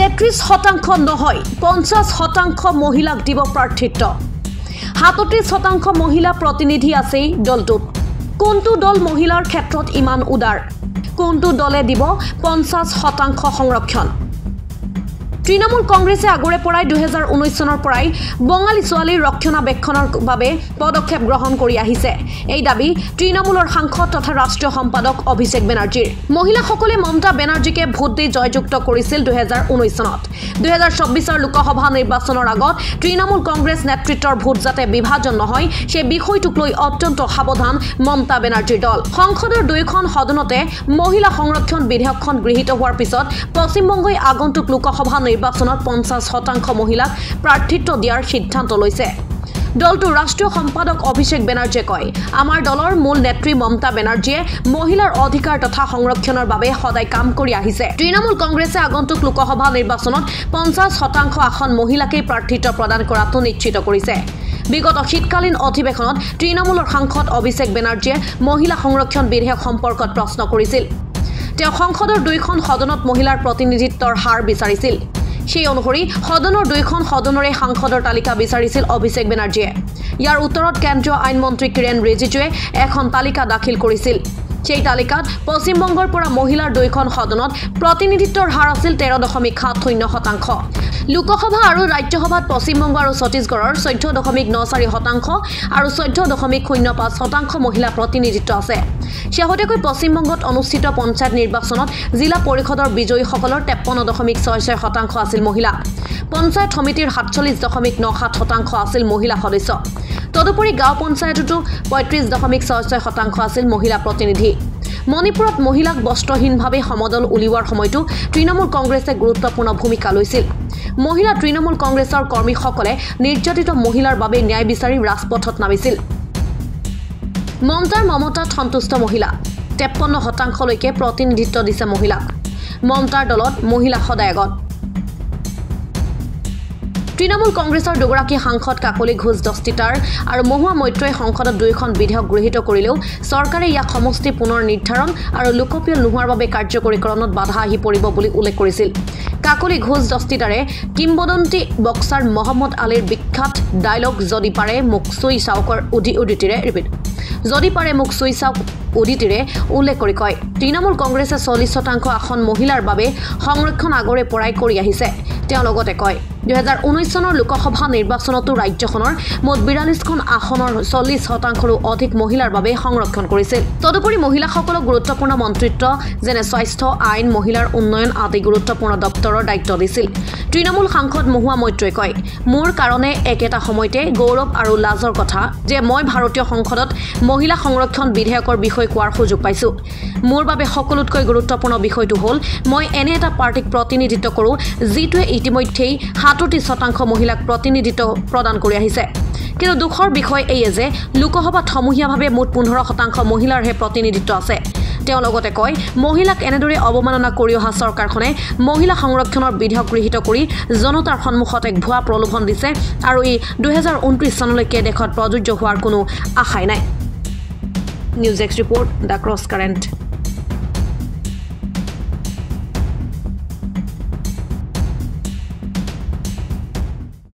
33% নহয় 50% মহিলাক দিব প্ৰাৰ্থিত্ব 37% মহিলা প্ৰতিনিধি আছে দলটোত কোনটো দল মহিলাৰ ক্ষেত্ৰত ইমান উদাৰ কোনটো দলে দিব 50% সংৰক্ষণ তৃণমূল কংগ্ৰেছে আগৰে পৰাই 2019 চনৰ পৰাই বঙালী ছোৱালীৰ ৰক্ষণাবেক্ষণৰ বাবে পদক্ষেপ গ্ৰহণ কৰি আহিছে এই দাবী তৃণমূলৰ সাংসদ তথা ৰাষ্ট্ৰীয় সম্পাদক অভিষেক বেনাৰ্জীৰ মহিলাসকলে মমতা বেনাৰ্জীকে ভোট দি জয়যুক্ত কৰিছিল 2019 চনত 2024 লোকসভা নিৰ্বাচনৰ আগত তৃণমূল কংগ্ৰেছ নেতৃত্বৰ ভোট যাতে বিভাজন নহয় সেই বিষয়টোক লৈ অত্যন্ত সাৱধান মমতা বেনাৰ্জীৰ দল সংসদৰ দুইখন সদনতে মহিলা সংৰক্ষণ বিধেয়কখন গৃহীত হোৱাৰ পিছত পশ্চিমবংগই আগন্তুক লোকসভা নিৰ্বাচনত 50% মহিলাক প্ৰাৰ্থিত্ব দিয়াৰ সিদ্ধান্ত লৈছে দলটোৰ ৰাষ্ট্ৰীয় সম্পাদক অভিষেক বেনাৰ্জীয়ে কয় আমাৰ দলৰ মূল নেত্ৰী মমতা বেনাৰ্জীয়ে মহিলাৰ অধিকাৰ তথা সংৰক্ষণৰ বাবে সদায় কাম কৰি আহিছে তৃণমূল কংগ্ৰেছে আগন্তুক লোকসভা নিৰ্বাচনত 50% আসন মহিলাকেই প্ৰাৰ্থিত্ব প্ৰদান কৰাটো নিশ্চিত কৰিছে বিগত শীতকালীন অধিৱেশনত তৃণমূলৰ সাংসদ অভিষেক বেনাৰ্জীয়ে মহিলা সংৰক্ষণ বিধেয়ক সম্পৰ্কত প্ৰশ্ন কৰিছিল তেওঁ সংসদৰ দুইখন সদনত মহিলাৰ প্ৰতিনিধিত্বৰ হাৰ বিচাৰিছিল সেই অনুসৰি সদনৰ দুইখন সদনৰে সাংসদৰ তালিকা বিচাৰিছিল অভিষেক বেনাৰ্জীয়ে ইয়াৰ উত্তৰত কেন্দ্ৰীয় আইন মন্ত্ৰী কিৰেণ ৰিজিজুৱে এখন তালিকা দাখিল কৰিছিল সেই তালিকাত পশ্চিমবংগৰ পৰা মহিলাৰ দুইখন সদনত প্ৰতিনিধিত্বৰ হাৰ আছিল 13.70% লোকসভা আৰু ৰাজ্যসভাত পশ্চিমবংগ আৰু ছত্তীশগড়ৰ 14.94% আৰু 14.05% মহিলা প্ৰতিনিধিত্ব আছে শেহতীয়াকৈ পশ্চিমবংগত অনুষ্ঠিত পঞ্চায়ত নিৰ্বাচনত জিলা পৰিষদৰ বিজয়ীসকলৰ 53.66% আছিল মহিলা পঞ্চায়ত সমিতিৰ 47.97% আছিল মহিলা সদস্য তদুপৰি গাঁও পঞ্চায়ততো 35.66% আছিল মহিলা প্ৰতিনিধি মণিপুৰত মহিলাক বস্ত্ৰহীনভাৱে সমদল উলিওৱাৰ সময়তো তৃণমূল কংগ্ৰেছে গুৰুত্বপূৰ্ণ ভূমিকা লৈছিল মহিলা তৃণমূল কংগ্ৰেছৰ কৰ্মীসকলে নিৰ্যাতিত মহিলাৰ বাবে ন্যায় বিচাৰি ৰাজপথত নামিছিল মমতাৰ মমতাত সন্তুষ্ট মহিলা 53% লৈকে প্ৰতিনিধিত্ব দিছে মহিলাক মমতাৰ দলত মহিলা সদায় আগত তৃণমূল কংগ্ৰেছৰ দুগৰাকী সাংসদ কাকলি ঘোষ দস্তিতাৰ আৰু মহুৱা মৈত্ৰই সংসদত দুইখন বিধেয়ক গৃহীত কৰিলেও চৰকাৰে ইয়াক সমষ্টি পুনৰ নিৰ্ধাৰণ আৰু লোকপ্ৰিয় নোহোৱাৰ বাবে কাৰ্যকৰীকৰণত বাধা আহি পৰিব বুলি উল্লেখ কৰিছিল কাকলি ঘোষ দস্তিতাৰে কিংবদন্তি বক্সাৰ মহম্মদ আলীৰ বিখ্যাত ডায়লগ যদি পাৰে মুখ চুই চাওকৰ উদ্ধৃতিৰে যদি পাৰে মুখ চুই চাওক উদ্ধৃতিৰে উল্লেখ কৰি কয় তৃণমূল কংগ্ৰেছে 40% আসন মহিলাৰ বাবে সংৰক্ষণ আগৰে পৰাই কৰি আহিছে তেওঁ লগতে কয় 2019 চনৰ লোকসভা নিৰ্বাচনতো ৰাজ্যখনৰ মুঠ 42খন আসনৰ 40%ৰো অধিক মহিলাৰ বাবে সংৰক্ষণ কৰিছিল তদুপৰি মহিলাসকলক গুৰুত্বপূৰ্ণ মন্ত্ৰিত্ব যেনে স্বাস্থ্য আইন মহিলাৰ উন্নয়ন আদি গুৰুত্বপূৰ্ণ দপ্তৰৰ দায়িত্ব দিছিল তৃণমূল সাংসদ মহুৱা মৈত্ৰই কয় মোৰ কাৰণে একেটা সময়তে গৌৰৱ আৰু লাজৰ কথা যে মই ভাৰতীয় সংসদত মহিলা সংৰক্ষণ বিধেয়কৰ বিষয় কোৱাৰ সুযোগ পাইছো মোৰ বাবে সকলোতকৈ গুৰুত্বপূৰ্ণ বিষয়টো হ'ল মই এনে এটা পাৰ্টিক প্ৰতিনিধিত্ব কৰোঁ যিটোৱে ইতিমধ্যেই 37% মহিলাক প্ৰতিনিধিত্ব প্ৰদান কৰি আহিছে কিন্তু দুখৰ বিষয় এই যে লোকসভাত সমূহীয়াভাৱে মুঠ 15% মহিলাৰহে প্ৰতিনিধিত্ব আছে তেওঁ লগতে কয় মহিলাক এনেদৰে অৱমাননা কৰি অহা চৰকাৰখনে মহিলা সংৰক্ষণৰ বিধেয়ক গৃহীত কৰি জনতাৰ সন্মুখত এক ভুৱা প্ৰলোভন দিছে আৰু এই 2029 চনলৈকে দেশত প্ৰযোজ্য হোৱাৰ কোনো আশাই নাই news X report the cross current